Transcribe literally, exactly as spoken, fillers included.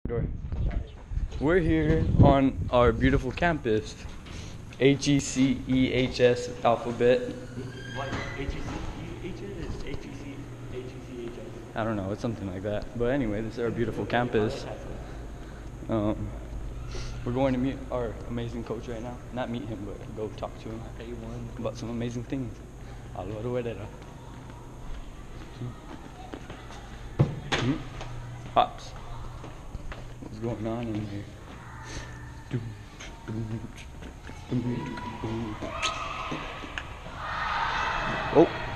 Sure. We're here on our beautiful campus, H E C E H S alphabet. What? H E C E H S is H E C H E C H S. I don't know, it's something like that. But anyway, this is our beautiful campus. Um, we're going to meet our amazing coach right now. Not meet him, but go talk to him about some amazing things. Alvaro Herrera. Hmm? Pops. What's going on in here? Oh.